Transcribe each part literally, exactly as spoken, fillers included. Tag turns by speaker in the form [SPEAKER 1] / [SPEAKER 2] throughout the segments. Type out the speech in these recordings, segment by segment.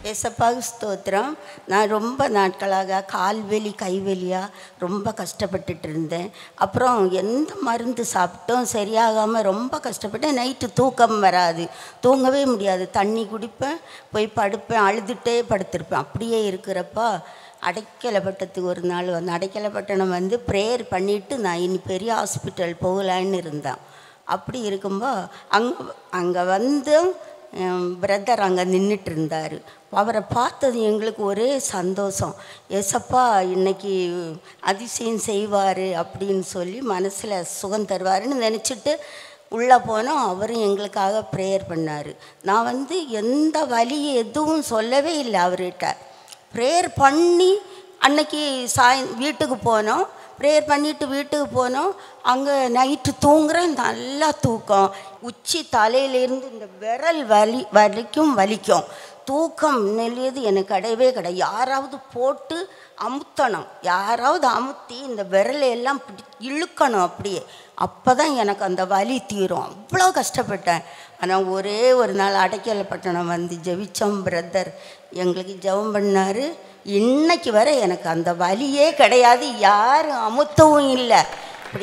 [SPEAKER 1] ஏசப்பாவுக்கு ஸ்தோத்திரம். நான் ரொம்ப நாட்களாக கால்வலி கைவலியாக ரொம்ப கஷ்டப்பட்டுட்டு இருந்தேன். அப்புறம் எந்த மருந்து சாப்பிட்டோம் சரியாகாமல் ரொம்ப கஷ்டப்பட்டேன். நைட்டு தூக்கம் வராது, தூங்கவே முடியாது. தண்ணி குடிப்பேன், போய் படுப்பேன், அழுதுகிட்டே படுத்திருப்பேன். அப்படியே இருக்கிறப்ப அடைக்கலப்பட்டத்துக்கு ஒரு நாள் வந்து அடைக்கலப்பட்டணம் வந்து ப்ரேயர் பண்ணிவிட்டு நான் இனி பெரிய ஹாஸ்பிட்டல் போகலான்னு இருந்தேன். அப்படி இருக்கும்போது அங்கே அங்கே வந்து பிரதர் அங்கே நின்றுட்டு இருந்தார். அவரை பார்த்தது எங்களுக்கு ஒரே சந்தோஷம். ஏசப்பா இன்னைக்கு அதிசயம் செய்வார் அப்படின்னு சொல்லி மனசில் சுகம் தருவாருன்னு நினச்சிட்டு உள்ளே போனோம். அவரும் எங்களுக்காக ப்ரேயர் பண்ணார். நான் வந்து எந்த வலி எதுவும் சொல்லவே இல்லை அவர்கிட்ட. ப்ரேயர் பண்ணி அன்னைக்கு சாய் வீட்டுக்கு போனோம். ப்ரேயர் பண்ணிவிட்டு வீட்டுக்கு போனோம். அங்கே நைட்டு தூங்குறேன், நல்லா தூக்கம். உச்சி தலையிலேருந்து இந்த விரல் வலி வலிக்கும் வலிக்கும். தூக்கம் நெல்லியது எனக்கு கிடையவே கிடையாது. யாராவது போட்டு அமுத்தணும், யாராவது அமுத்தி இந்த விரலையெல்லாம் பிடி இழுக்கணும் அப்படியே. அப்போ தான் எனக்கு அந்த வலி தீரும். அவ்வளோ கஷ்டப்பட்டேன். ஆனால் ஒரே ஒரு நாள் அடைக்கலப்பட்டணம் வந்து ஜெபிச்சோம். பிரதர் எங்களுக்கு ஜெபம் பண்ணார். இன்னைக்கு வரை எனக்கு அந்த வலியே கிடையாது, யாரும் அமுத்தவும் இல்லை. இப்படி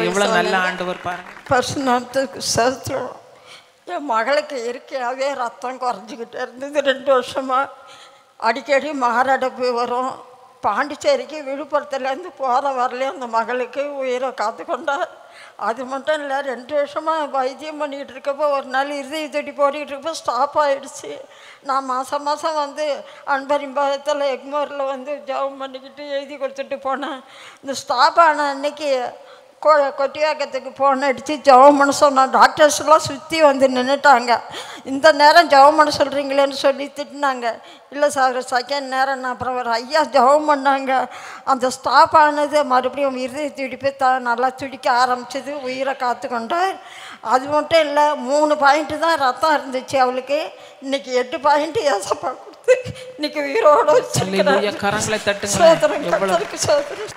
[SPEAKER 2] பர்சனத்துக்கு சேர்த்துடும். என் மகளுக்கு இயற்கையாகவே ரத்தம் குறைஞ்சிக்கிட்டே இருந்தது. ரெண்டு வருஷமாக அடிக்கடி மாரடைப்பு வரும். பாண்டிச்சேரிக்கு விழுப்புரத்துலேருந்து போகிற வரலையும் அந்த மகளுக்கு உயிரை காத்து கொண்டார். அது மட்டும் இல்லை, ரெண்டு வருஷமாக வைத்தியம் பண்ணிக்கிட்டு இருக்கப்போ ஒரு நாள் இருதய துடி போட்டுக்கிட்டு இருக்கப்போ ஸ்டாப் ஆகிடுச்சு. நான் மாதம் மாதம் வந்து அன்பரிம்பாதத்தில் எக்மோரில் வந்து ஜெபம் பண்ணிக்கிட்டு எழுதி கொடுத்துட்டு போனேன். இந்த ஸ்டாப் ஆன அன்னைக்கு கொ கொட்டியாக்கத்துக்கு ஃபோன் அடித்து ஜெபம் பண்ண சொன்னேன். டாக்டர்ஸ்லாம் சுற்றி வந்து நின்றுட்டாங்க. இந்த நேரம் ஜெபம் பண்ண சொல்கிறீங்களேன்னு சொல்லி திட்டினாங்க. இல்லை சார் செகண்ட் நேரம். நான் அப்புறம் ஒரு ஐயா ஜெபம் பண்ணாங்க. அந்த ஸ்டாப் ஆனது மறுபடியும் இருதய துடிப்பு த நல்லா துடிக்க ஆரம்பிச்சது. உயிரை காத்து கொண்டார். அது மட்டும் இல்லை, மூணு பாயிண்ட்டு தான் ரத்தம் இருந்துச்சு அவளுக்கு. இன்றைக்கி எட்டு பாயிண்ட்டு ஏசப்பா கொடுத்து இன்றைக்கி உயிரோடு வச்சுருக்கிறேன்.
[SPEAKER 3] கரங்களை தட்டு.
[SPEAKER 2] சோதரன் கத்தருக்கு சோதரன்.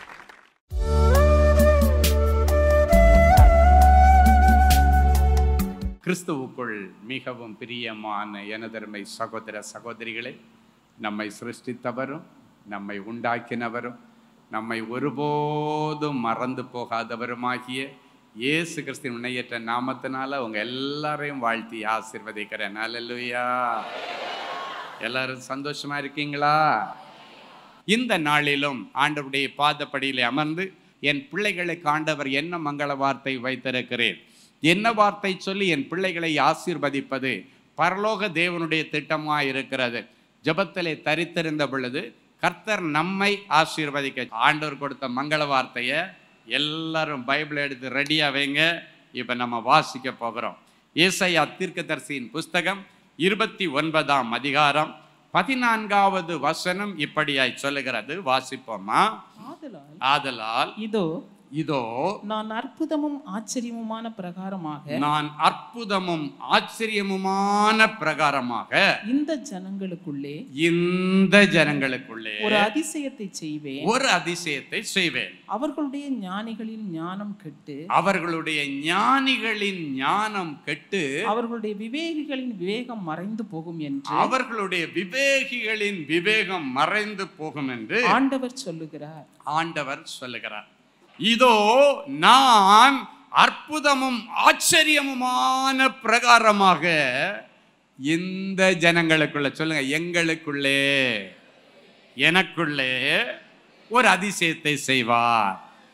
[SPEAKER 4] கிறிஸ்துவுக்குள் மிகவும் பிரியமான எனதருமை சகோதர சகோதரிகளே, நம்மை சிருஷ்டித்தவரும் நம்மை உண்டாக்கினவரும் நம்மை ஒருபோதும் மறந்து போகாதவருமாகிய இயேசு கிறிஸ்துவின் முன்னையற்ற நாமத்தினால உங்கள் எல்லாரையும் வாழ்த்தி ஆசீர்வதிக்கிறேன். அல்லேலூயா. எல்லாரும் சந்தோஷமா இருக்கீங்களா? இந்த நாளிலும் ஆண்டவருடைய பாதப்படியிலே அமர்ந்து என் பிள்ளைகளுக்கு ஆண்டவர் என்ன மங்கள வார்த்தை வைத்திருக்கிறேன், என்ன வார்த்தை சொல்லி என் பிள்ளைகளை ஆசீர்வதிப்பது பரலோக தேவனுடைய திட்டமாக இருக்கிறது. ஜெபத்திலே தரித்திருந்த பொழுது கர்த்தர் நம்மை ஆசீர்வதிக்க ஆண்டவர் கொடுத்த மங்கள வார்த்தையை எல்லாரும் பைபிள் எடுத்து ரெடியாக வைங்க. இப்போ நம்ம வாசிக்க போகிறோம். ஏசாயா தீர்க்கதரிசியின் புஸ்தகம் இருபத்தி ஒன்பதாம் அதிகாரம் பதினான்காவது வசனம் இப்படியாய் சொல்லுகிறது. வாசிப்போமா? ஆதலால் இதோ இதோ
[SPEAKER 3] நான் அற்புதமும் ஆச்சரியமுமான பிரகாரமாக
[SPEAKER 4] நான் அற்புதமும் ஆச்சரியமுமான பிரகாரமாக
[SPEAKER 3] இந்த ஜனங்களுக்குள்ளே
[SPEAKER 4] இந்த ஜனங்களுக்குள்ளே
[SPEAKER 3] ஒரு அதிசயத்தை செய்வேன்
[SPEAKER 4] ஒரு அதிசயத்தை செய்வேன்
[SPEAKER 3] அவர்களுடைய ஞானிகளின் ஞானம் கெட்டு
[SPEAKER 4] அவர்களுடைய ஞானிகளின் ஞானம் கெட்டு
[SPEAKER 3] அவர்களுடைய விவேகிகளின் விவேகம் மறைந்து போகும் என்று
[SPEAKER 4] அவர்களுடைய விவேகிகளின் விவேகம் மறைந்து போகும் என்று
[SPEAKER 3] ஆண்டவர் சொல்லுகிறார்.
[SPEAKER 4] ஆண்டவர் சொல்லுகிறார். இதோ நான் அற்புதமும் ஆச்சரியமுமான பிரகாரமாக இந்த ஜனங்களுக்குள்ள, சொல்லுங்க, எங்களுக்குள்ளே எனக்குள்ளே ஒரு அதிசயத்தை செய்வார்.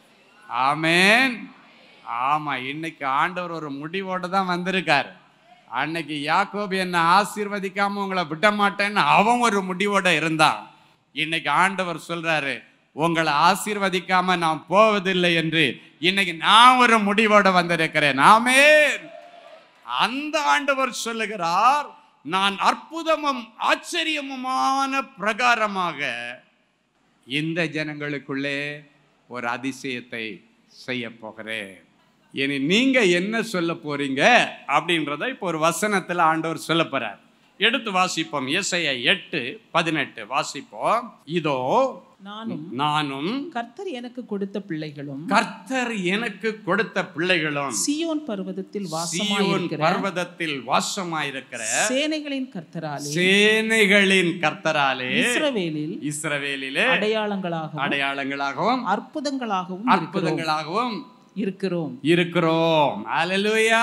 [SPEAKER 4] ஆமென். ஆமா, இன்னைக்கு ஆண்டவர் ஒரு முடிவோடு தான் வந்திருக்கார். அன்னைக்கு யாக்கோபு என்ன ஆசீர்வதிக்காம உங்களை விட மாட்டேன்னு அவன் ஒரு முடிவோட இருந்தான். இன்னைக்கு ஆண்டவர் சொல்றாரு, உங்களை ஆசீர்வதிக்காம நான் போவதில்லை என்று. இன்னைக்கு நான் ஒரு முடிவோட வந்திருக்கிறேன். ஆமென். அந்த ஆண்டவர் சொல்லுகிறார், நான் அற்புதமும் ஆச்சரியமுமான பிரகாரமாக இந்த ஜனங்களுக்குள்ளே ஒரு அதிசயத்தை செய்ய போகிறேன். இனி நீங்க என்ன சொல்ல போறீங்க அப்படின்றத இப்போ ஒரு வசனத்தில் ஆண்டவர் சொல்ல போறார். எடுத்து வாசிப்போம். ஏசாயா எட்டு பதினெட்டு வாசிப்போம். இதோ
[SPEAKER 3] நானும்
[SPEAKER 4] நானும்
[SPEAKER 3] கர்த்தர் எனக்கு கொடுத்த பிள்ளைகளும்
[SPEAKER 4] கர்த்தர் எனக்கு கொடுத்த பிள்ளைகளும்
[SPEAKER 3] சீயோன் பர்வதத்தில்
[SPEAKER 4] சீயோன்
[SPEAKER 3] வாசமாயிருக்கிற
[SPEAKER 4] பர்வதத்தில் வாசமாயிருக்கிற
[SPEAKER 3] சேனைகளின் கர்த்தராலே
[SPEAKER 4] சேனைகளின் கர்த்தராலே
[SPEAKER 3] இஸ்ரவேலில்
[SPEAKER 4] இஸ்ரவேலிலே
[SPEAKER 3] அடையாளங்களாகவும்
[SPEAKER 4] அடையாளங்களாகவும்
[SPEAKER 3] அற்புதங்களாகவும்
[SPEAKER 4] அற்புதங்களாகவும்
[SPEAKER 3] இருக்கிறோம்
[SPEAKER 4] இருக்கிறோம். அல்லேலூயா.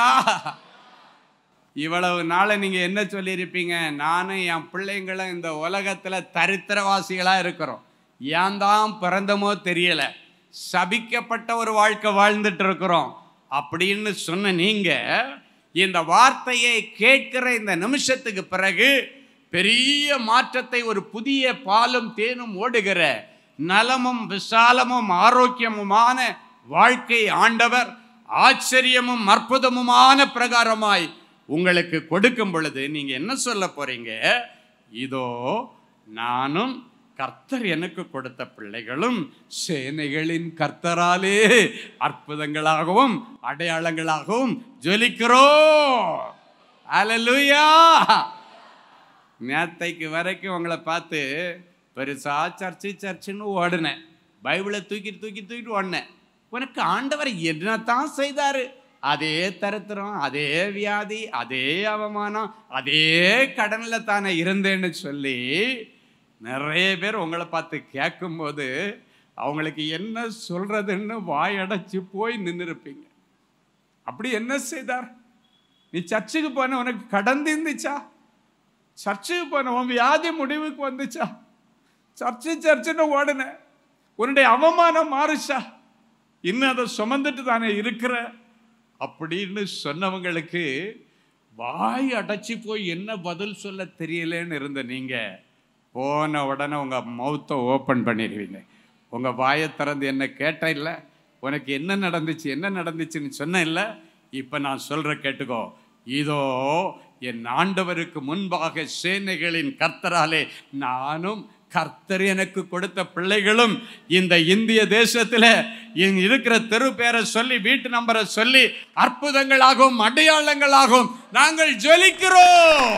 [SPEAKER 4] இவ்வளவு நாளை நீங்க என்ன சொல்லியிருப்பீங்க? நானும் என் பிள்ளைங்களும் இந்த உலகத்துல தரித்திரவாசிகளா இருக்கிறோம், ஏன் தான் பிறந்தமோ தெரியல, சபிக்கப்பட்ட ஒரு வாழ்க்கை வாழ்ந்துட்டு இருக்கிறோம் அப்படின்னு சொன்ன நீங்க இந்த வார்த்தையை கேட்கிற இந்த நிமிஷத்துக்கு பிறகு பெரிய மாற்றத்தை, ஒரு புதிய பாலும் தேனும் ஓடுகிற நலமும் விசாலமும் ஆரோக்கியமுமான வாழ்க்கை ஆண்டவர் ஆச்சரியமும் அற்புதமுமான பிரகாரமாய் உங்களுக்கு கொடுக்கும் பொழுது நீங்க என்ன சொல்ல போறீங்க? இதோ நானும் கர்த்தர் எனக்கு கொடுத்த பிள்ளைகளும் சேனைகளின் கர்த்தராலே அற்புதங்களாகவும் அடையாளங்களாகவும் ஜொலிக்கிறோம். அல்லேலூயா. நேத்தைக்கு வரைக்கும் உங்களை பார்த்து பெருசா சர்ச்சு சர்ச்சுன்னு ஓடுனேன், பைபிளை தூக்கிட்டு தூக்கி தூக்கிட்டு ஓடினேன். உனக்கு ஆண்டவர் என்னத்தான் செய்தாரு? அதே தரித்திரம், அதே வியாதி, அதே அவமானம், அதே கடன்ல தானே இருந்தேன்னு சொல்லி நிறைய பேர் உங்களை பார்த்து கேட்கும்போது அவங்களுக்கு என்ன சொல்றதுன்னு வாயடைச்சு போய் நின்று இருப்பீங்க. அப்படி என்ன செய்தார்? நீ சர்ச்சுக்கு போன உனக்கு கடன் தீர்ந்துச்சா? சர்ச்சுக்கு போன உன் வியாதி முடிவுக்கு வந்துச்சா? சர்ச்சு சர்ச்சுன்னு ஓடுன உன்னுடைய அவமானம் மாறுச்சா? இன்னும் அதை சுமந்துட்டு தானே இருக்கிற அப்படின்னு சொன்னவங்களுக்கு வாய் அடைச்சி போய் என்ன பதில் சொல்ல தெரியலன்னு இருந்த நீங்க போன உடனே உங்க மவுத்தை ஓப்பன் பண்ணிடுவீங்க. உங்க வாயை திறந்து என்ன கேட்ட இல்லை, உனக்கு என்ன நடந்துச்சு என்ன நடந்துச்சுன்னு சொன்ன இல்லை. இப்ப நான் சொல்ற கேட்டுக்கோ. இதோ என் ஆண்டவருக்கு முன்பாக சேனைகளின் கர்த்தராலே நானும் கர்த்தர் எனக்கு கொடுத்த பிள்ளைகளும் இந்த இந்திய தேசத்துல இருக்கிற தெரு பேரை சொல்லி வீட்டு நம்பரை சொல்லி அற்புதங்களாகவும் அடையாளங்களாகவும் நாங்கள் ஜொலிக்கிறோம்.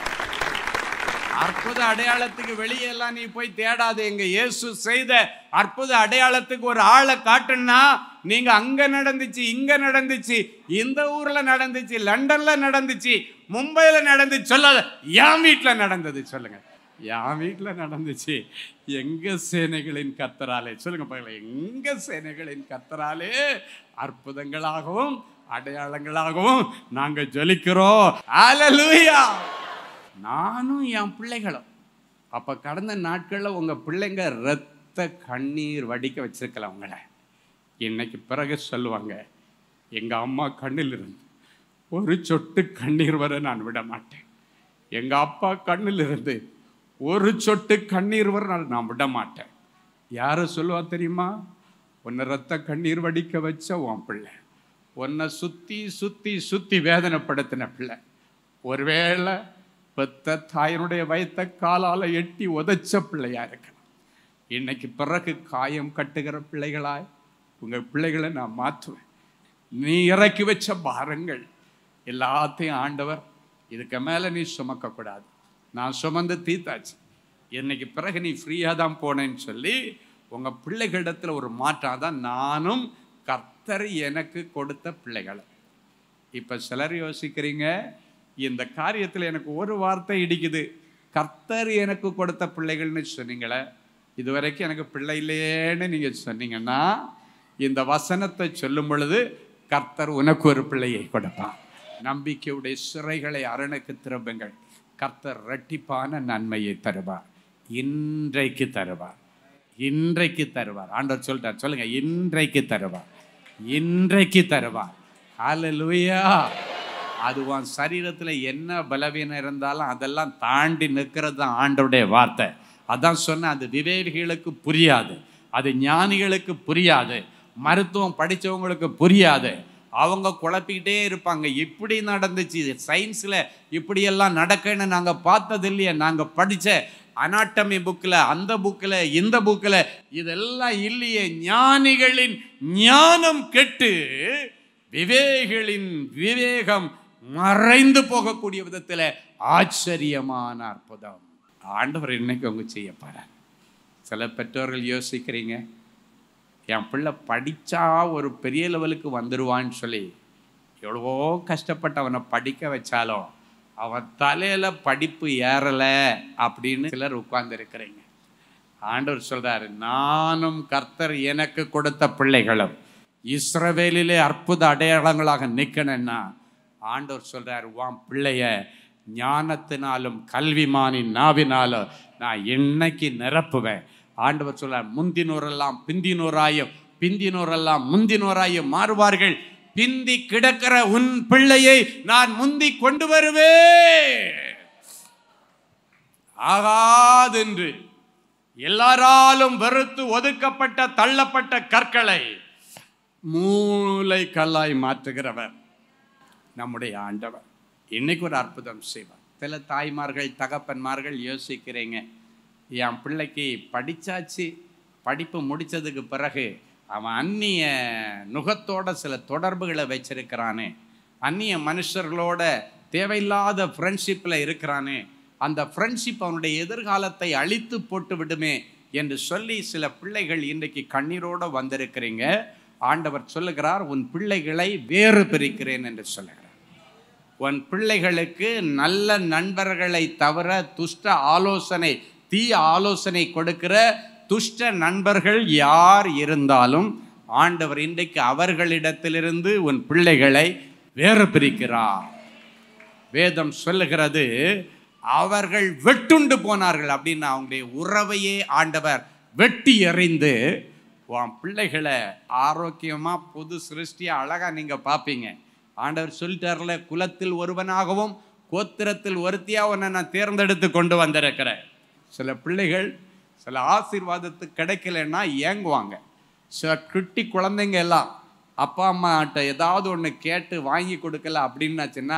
[SPEAKER 4] அற்புத அடையாளத்துக்கு வெளியே எல்லாம் நீ போய் தேடாது. எங்க இயேசு செய்த அற்புத அடையாளத்துக்கு ஒரு ஆளை காட்டுன்னா நீங்க அங்க நடந்துச்சு, இங்க நடந்துச்சு, இந்த ஊர்ல நடந்துச்சு, லண்டன்ல நடந்துச்சு, மும்பைல நடந்துச்சு சொல்லாத. என் வீட்டுல நடந்தது சொல்லுங்க. என் வீட்டுல நடந்துச்சு. எங்க சேனைகளின் கர்த்தராலே சொல்லுங்க பாருங்க. எங்க சேனைகளின் கர்த்தராலே அற்புதங்களாகவும் அடையாளங்களாகவும் நாங்க ஜொலிக்கிறோம். அல்லேலூயா. நானும் என் பிள்ளைகளும். அப்ப கடந்த நாட்கள்ல உங்க பிள்ளைங்க ரத்த கண்ணீர் வடிக்க வச்சிருக்கலாம் உங்களை. இன்னைக்கு பிறகு சொல்லுவாங்க, எங்க அம்மா கண்ணில் இருந்து ஒரு சொட்டு கண்ணீர் வர நான் விட மாட்டேன். எங்க அப்பா கண்ணில் இருந்து ஒரு சொட்டு கண்ணீர் வர நான் விட மாட்டேன். யாரு சொல்லுவா தெரியுமா? உன்னை ரத்த கண்ணீர் வடிக்க வச்ச உன் பிள்ளை, உன்னை சுத்தி சுத்தி சுத்தி வேதனைப்படுத்தின பிள்ளை, ஒருவேளை பெத்த தாயினுடைய வயத்த காலால எட்டி உதைச்ச பிள்ளையா இருக்கலாம். இன்னைக்கு பிறகு காயம் கட்டுகிற பிள்ளைகளாய் உங்க பிள்ளைகளை நான் மாற்றுவேன். நீ இறக்கி வச்ச பாரங்கள் எல்லாத்தையும் ஆண்டவர் இதுக்கு மேல நீ சுமக்க கூடாது, நான் சுமந்து தீத்தாச்சு, இன்னைக்கு பிறகு நீ ஃப்ரீயா தான் போனேன்னு சொல்லி உங்க பிள்ளைகளிடத்துல ஒரு மாற்றம் தான் நானும் கர்த்தர் எனக்கு கொடுத்த பிள்ளைகளை. இப்ப சிலர் யோசிக்கிறீங்க, இந்த காரியத்தில் எனக்கு ஒரு வார்த்தை இடிக்குது, கர்த்தர் எனக்கு கொடுத்த பிள்ளைகள்னு சொன்னீங்களே, இதுவரைக்கும் எனக்கு பிள்ளை இல்லையேன்னு நீங்க சொன்னீங்கன்னா இந்த வசனத்தை சொல்லும் பொழுது கர்த்தர் உனக்கு ஒரு பிள்ளையை கொடுப்பான். நம்பிக்கையுடைய சிறைகளை அரணுக்கு திரும்புங்கள், கர்த்தர் இரட்டிப்பான நன்மையை தருவார். இன்றைக்கு தருவார், இன்றைக்கு தருவார். ஆண்டவர் சொல்றார், சொல்லுங்க, இன்றைக்கு தருவார், இன்றைக்கு தருவார். ஹல்லேலூயா. அது உன் சரீரத்தில் என்ன பலவீனம் இருந்தாலும் அதெல்லாம் தாண்டி நிற்கிறது தான் ஆண்டவருடைய வார்த்தை. அதான் சொன்ன, அது விவேகிகளுக்கு புரியாது, அது ஞானிகளுக்கு புரியாது, மருத்துவம் படித்தவங்களுக்கு புரியாது. அவங்க குழப்பிக்கிட்டே இருப்பாங்க, இப்படி நடந்துச்சு, சயின்ஸில் இப்படியெல்லாம் நடக்குன்னு நாங்கள் பார்த்தது இல்லையே, நாங்கள் படித்த அனாட்டமி புக்கில், அந்த புக்கில், இந்த புக்கில் இதெல்லாம் இல்லையே. ஞானிகளின் ஞானம் கெட்டு விவேகிகளின் விவேகம் மறைந்து போகக்கூடிய விதத்தில் ஆச்சரியமான அற்புதம் ஆண்டவர் இன்னைக்கு அவங்க செய்ய போறார். சில பெற்றோர்கள் யோசிக்கிறீங்க, என் பிள்ளை படித்தா ஒரு பெரிய லெவலுக்கு வந்துடுவான்னு சொல்லி எவ்வளவோ கஷ்டப்பட்டு அவனை படிக்க வச்சாலும் அவன் தலையில் படிப்பு ஏறலை அப்படின்னு சிலர் உட்கார்ந்துருக்கிறீங்க. ஆண்டவர் சொல்கிறாரு, நானும் கர்த்தர் எனக்கு கொடுத்த பிள்ளைகளும் இஸ்ரவேலிலே அற்புத அடையாளங்களாக நிற்கணும்னா ஆண்டவர் சொல்கிறார், உன் பிள்ளைய ஞானத்தினாலும் கல்விமானின் நாவினாலும் நான் இன்னைக்கு நிரப்புவேன். ஆண்டவர் சொல்றார், முந்தினோரெல்லாம் பிந்தினோராயும் பிந்தினோரெல்லாம் முந்தினோராயும் மாறுவார்கள். பிந்தி கிடக்கிற உன் பிள்ளையை நான் முந்தி கொண்டு வருவேன். ஆகாதென்று எல்லாராலும் வெறுத்து ஒதுக்கப்பட்ட தள்ளப்பட்ட கற்களை மூளை கல்லாய் மாற்றுகிறவர் நம்முடைய ஆண்டவர். இன்னைக்கு ஒரு அற்புதம் செய்வார். சில தாய்மார்கள் தகப்பன்மார்கள் யோசிக்கிறீங்க, என் பிள்ளைக்கு படித்தாச்சு, படிப்பு முடித்ததுக்கு பிறகு அவன் அந்நிய நுகத்தோட சில தொடர்புகளை வச்சிருக்கிறானே, அந்நிய மனுஷர்களோட தேவையில்லாத ஃப்ரெண்ட்ஷிப்பில் இருக்கிறானே, அந்த ஃப்ரெண்ட்ஷிப் அவனுடைய எதிர்காலத்தை அழித்து போட்டு விடுமே என்று சொல்லி சில பிள்ளைகள் இன்றைக்கு கண்ணீரோடு வந்திருக்கிறீங்க. ஆண்டவர் சொல்லுகிறார், உன் பிள்ளைகளை வேறு பிரிக்கிறேன் என்று சொல்லுகிறார். உன் பிள்ளைகளுக்கு நல்ல நண்பர்களை தவிர துஷ்ட ஆலோசனை தீய ஆலோசனை கொடுக்கிற துஷ்ட நண்பர்கள் யார் இருந்தாலும் ஆண்டவர் இன்றைக்கு அவர்களிடத்திலிருந்து உன் பிள்ளைகளை வேறு பிரிக்கிறார். வேதம் சொல்லுகிறது, அவர்கள் வெட்டுண்டு போனார்கள் அப்படின்னு அவங்களுடைய உறவையே ஆண்டவர் வெட்டி எறிந்து உன் பிள்ளைகளை ஆரோக்கியமாக புது சிருஷ்டியாக அழகாக நீங்கள் பார்ப்பீங்க. ஆண்டவர் சொல்லிட்டார்ல, குலத்தில் ஒருவனாகவும் கோத்திரத்தில் ஒருத்தியாக உன்னை நான் தேர்ந்தெடுத்து கொண்டு வந்திருக்கிறேன். சில பிள்ளைகள் சில ஆசீர்வாதத்துக்கு கிடைக்கலன்னா ஏங்குவாங்க. சில குட்டி குழந்தைங்க எல்லாம் அப்பா அம்மாட்ட ஏதாவது ஒன்று கேட்டு வாங்கி கொடுக்கல அப்படின்னாச்சுன்னா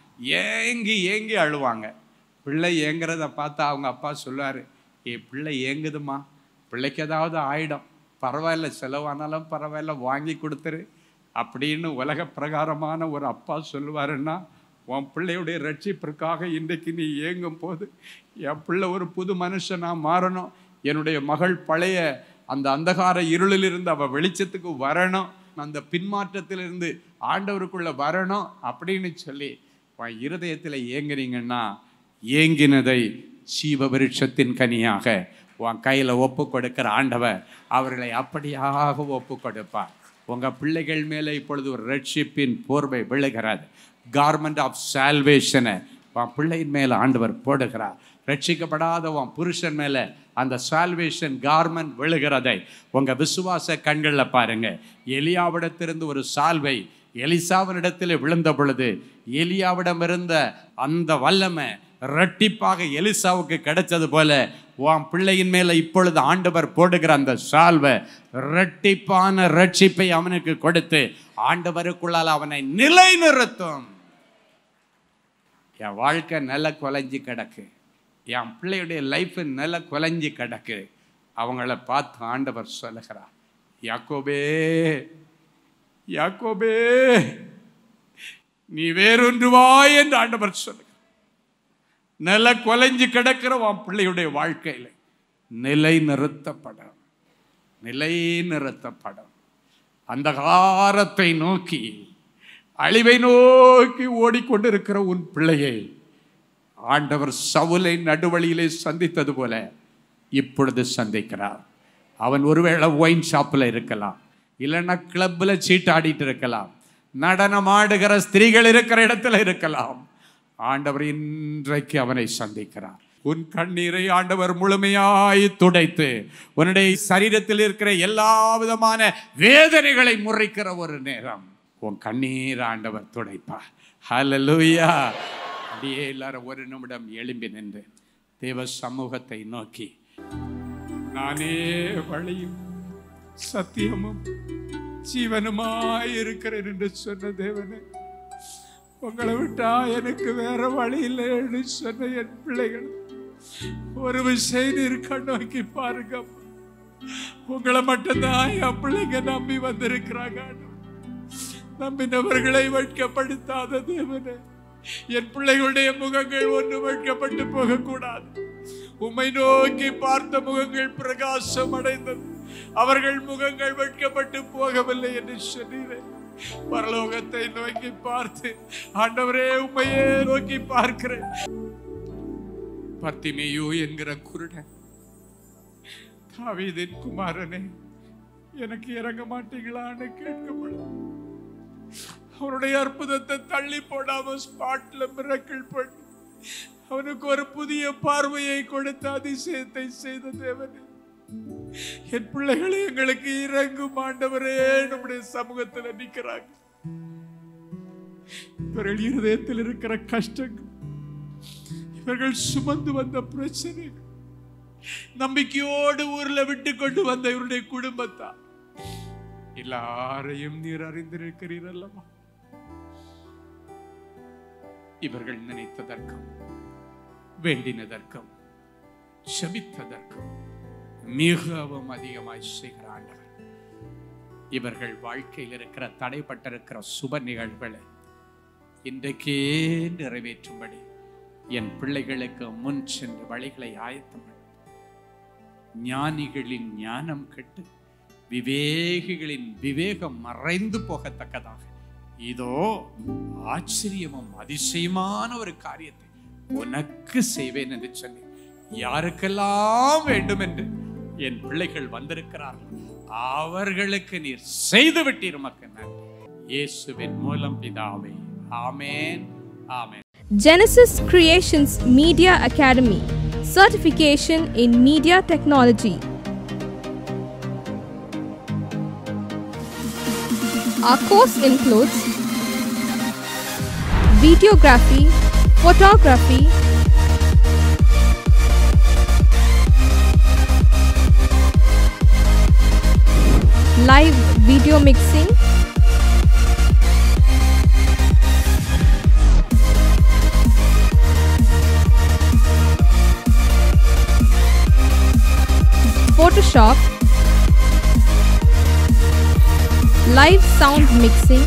[SPEAKER 4] ஏங்கி ஏங்கி அழுவாங்க. பிள்ளை ஏங்குறத பார்த்தா அவங்க அப்பா சொல்லுவார், ஏ பிள்ளை ஏங்குதுமா, பிள்ளைக்கு ஏதாவது ஆயிடும், பரவாயில்ல செலவானாலும் பரவாயில்ல வாங்கி கொடுத்துரு அப்படின்னு உலக பிரகாரமான ஒரு அப்பா சொல்லுவாருன்னா, உன் பிள்ளையுடைய ரட்சிப்பிற்காக இன்றைக்கு நீ ஏங்கும் போது என் பிள்ளை ஒரு புது மனுஷனாக மாறணும், என்னுடைய மகள் பழைய அந்த அந்தகார இருளிலிருந்து அவள் வெளிச்சத்துக்கு வரணும், அந்த பின்மாற்றத்திலிருந்து ஆண்டவருக்குள்ளே வரணும் அப்படின்னு சொல்லி உன் இருதயத்தில் ஏங்குறீங்கன்னா, ஏங்கினதை ஜீவ விருட்சத்தின் கனியாக உன் கையில் ஒப்பு கொடுக்கிற ஆண்டவர் அவர்களை அப்படியாக ஒப்பு கொடுப்பார். உங்கள் பிள்ளைகள் மேலே இப்பொழுது ஒரு ரட்சிப்பின் போர்வை விழுகிறது. கார்மெண்ட் ஆஃப் சால்வேஷனை உன் பிள்ளையின் மேலே ஆண்டவர் போடுகிறார். ரட்சிக்கப்படாத உன் புருஷன் மேலே அந்த சால்வேஷன் கார்மெண்ட் விழுகிறதை உங்கள் விசுவாச கண்களில் பாருங்கள். எலியாவிடத்திலிருந்து ஒரு சால்வை எலிசாவினிடத்தில் விழுந்த பொழுது எலியாவிடம் இருந்த அந்த வல்லமை இரட்டிப்பாக எலிசாவுக்கு கிடைச்சது போல உன் பிள்ளையின் மேலே இப்பொழுது ஆண்டவர் போடுகிற அந்த சால்வை இரட்டிப்பான ரட்சிப்பை அவனுக்கு கொடுத்து ஆண்டவருக்குள்ளால் அவனை நிலைநிறுத்தும். என் வாழ்க்கை நில குலைஞ்சி கிடக்கு, என் பிள்ளையுடைய லைஃபு நில குலைஞ்சி கிடக்கு. அவங்கள பார்த்து ஆண்டவர் சொல்லுகிறார், யாக்கோபே யாக்கோபே நீ வேறொன்று வா என்று ஆண்டவர் சொல்லுகிறார். நில குலைஞ்சு கிடக்கிற உன் பிள்ளையுடைய வாழ்க்கையில் நிலை நிறுத்தப்படும், நிலை நிறுத்தப்படும். அந்தகாரத்தை நோக்கி அழிவை நோக்கி ஓடிக்கொண்டிருக்கிற உன் பிள்ளையை ஆண்டவர் சவுலை நடுவழியிலே சந்தித்தது போல இப்பொழுது சந்திக்கிறார். அவன் ஒருவேளை ஒயின் ஷாப்பில் இருக்கலாம், இல்லைன்னா கிளப்பில் சீட்டாடிட்டு இருக்கலாம், நடனம் ஆடுகிற ஸ்திரீகள் இருக்கிற இடத்துல இருக்கலாம். ஆண்டவர் இன்றைக்கு அவனை சந்திக்கிறார். உன் கண்ணீரை ஆண்டவர் முழுமையாய் துடைத்து உன்னுடைய சரீரத்தில் இருக்கிற எல்லா விதமான வேதனைகளை முறைக்கிற ஒரு நேரம் உன் கண்ணீர் ஆண்டவர் துடைப்பார். ஹல்லேலூயா. அப்படியே எல்லாரும் ஒரு நிமிடம் எழும்பி நின்று தேவ சமூகத்தை நோக்கி, நானே வழியும் சத்தியமும் ஜீவனுமாய் இருக்கிறேன் என்று சொன்ன தேவனே, உங்களை விட்டா எனக்கு வேற வழி இல்லைன்னு சொன்ன என் பிள்ளைகள் ஒரு விஷயம் இருக்க நோக்கி பாருங்க. உங்களை மட்டும்தான் என் பிள்ளைங்க நம்பி வந்திருக்கிறாங்க. நம்பினவர்களை வெட்கப்படுத்தாத தேவனே, என் பிள்ளைகளுடைய முகங்கள் ஒன்று வைக்கப்பட்டு போகக்கூடாது. உம்மை நோக்கி பார்த்த முகங்கள் பிரகாசம் அடைந்தது, அவர்கள் முகங்கள் வைக்கப்பட்டு போகவில்லை என்று சொன்னீரே. பரலோகத்தை நோக்கி பார்த்து ஆண்டவரே உம்மையே நோக்கி பார்க்கிறேன். பர்த்திமேயு என்கிற குருடன், தாவீதின் குமாரனே எனக்கு இறங்க மாட்டீங்களான்னு கேட்கப்படும். அவருடைய அற்புதத்தை தள்ளி போடாம ஸ்பாட்ல மிரக்கிள் பண்ணி அவனுக்கு ஒரு புதிய பார்வையை கொடுத்த அதிசயத்தை செய்த தேவனே, என் பிள்ளைகளை எங்களுக்கு இறங்கும் ஆண்டவரே நம்முடைய சமூகத்தில் நிற்கிறாங்க. இவர்கள் இருதயத்தில் இருக்கிற கஷ்டங்கள், இவர்கள் சுமந்து வந்த பிரச்சனைகள், நம்பிக்கையோடு ஊர்ல விட்டு கொண்டு வந்த இவருடைய குடும்பத்தா எல்லாரையும் நீர் அறிந்திருக்கிறீர் அல்லவா? இவர்கள் நினைத்ததற்கும் வேண்டினதற்கும் செபித்ததற்கும் மிகவும் அதிகமாய் செய்கிற ஆண்டவர், இவர்கள் வாழ்க்கையில் இருக்கிற தடைப்பட்டிருக்கிற சுப நிகழ்வுகளை இன்றைக்கே நிறைவேற்றும்படி என் பிள்ளைகளுக்கு முன் சென்று வழிகளை ஆயத்தம். ஞானிகளின் ஞானம் கெட்டு விவேகிகளின் விவேகம் மறைந்து போகத்தக்கதாக இதோ ஆச்சரியமும் அதிசயமான ஒரு காரியத்தை உனக்கு செய்வேன் என்று சொல்லி யாருக்கெல்லாம் வேண்டும் என்று என் பிள்ளைகள் வந்திருக்கிறார்கள் அவர்களுக்கு நீர் செய்து விட்டீர். மக்கள் நன்றி. இயேசுவின் மூலம் பிதாவே, ஆமென், ஆமென்.
[SPEAKER 5] Genesis Creations Media Academy, certification in media technology. Our course includes videography, photography, live video mixing, Photoshop, live sound mixing,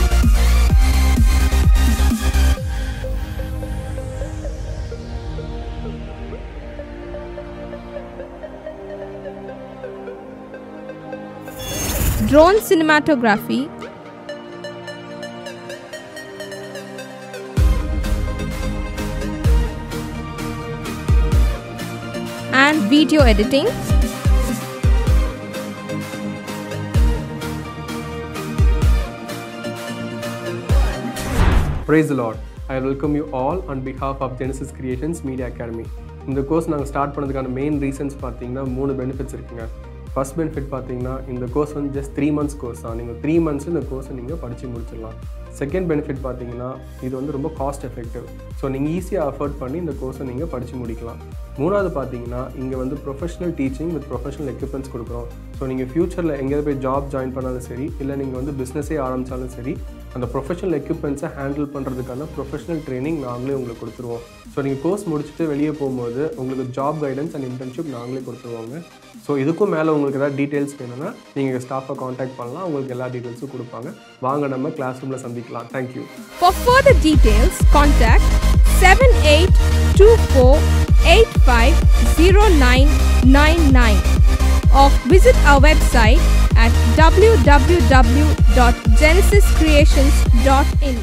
[SPEAKER 5] drone cinematography, and video editing.
[SPEAKER 6] Praise the Lord. I welcome you all on behalf of Genesis Creations Media Academy. இந்த course நாங்கள் start பண்ணதுக்கான main reasons பார்த்தீங்கன்னா மூணு benefits இருக்குங்க. First benefit பார்த்தீங்கன்னா இந்த course வந்து just three months course தான். நீங்கள் த்ரீ மந்த்ஸ் இந்த கோர்ஸை நீங்கள் படித்து முடிச்சிடலாம். செகண்ட் பெனிஃபிட் பார்த்தீங்கன்னா இது வந்து ரொம்ப காஸ்ட் எஃபெக்டிவ். ஸோ நீங்கள் ஈஸியாக அஃபோர்ட் பண்ணி இந்த கோர்ஸை நீங்கள் படித்து முடிக்கலாம். மூணாவது பார்த்தீங்கன்னா இங்கே வந்து professional teaching with professional equipments கொடுக்குறோம். ஸோ நீங்கள் ஃப்யூச்சரில் எங்கேயாவது போய் ஜாப் ஜாயின் பண்ணாலும் சரி, இல்லை நீங்கள் வந்து பிஸ்னஸே ஆரம்பித்தாலும் சரி, அந்த ப்ரொஃபஷனல் எக்யூப்மெண்ட்ஸை ஹேண்டில் பண்ணுறதுக்கான ப்ரொஃபஷனல் ட்ரைனிங் நாங்களே உங்களுக்கு கொடுத்துருவோம். ஸோ நீங்கள் கோர்ஸ் முடிச்சுட்டு வெளியே போகும்போது உங்களுக்கு ஜாப் கைடன்ஸ் அண்ட் இன்டர்ன்ஷிப் நாங்களே கொடுத்துருவாங்க. ஸோ இதுக்கும் மேலே உங்களுக்கு ஏதாவது டீட்டெயில்ஸ் வேணும்னா நீங்கள் ஸ்டாஃபை காண்டாக்ட் பண்ணலாம், உங்களுக்கு எல்லா டீட்டெயில்ஸும் கொடுப்பாங்க. வாங்க நம்ம கிளாஸ் ரூமில் சந்திக்கலாம். Thank you.
[SPEAKER 5] For further details, contact seven eight two four eight five zero nine nine nine or visit our website at w w w dot genesis creations dot in.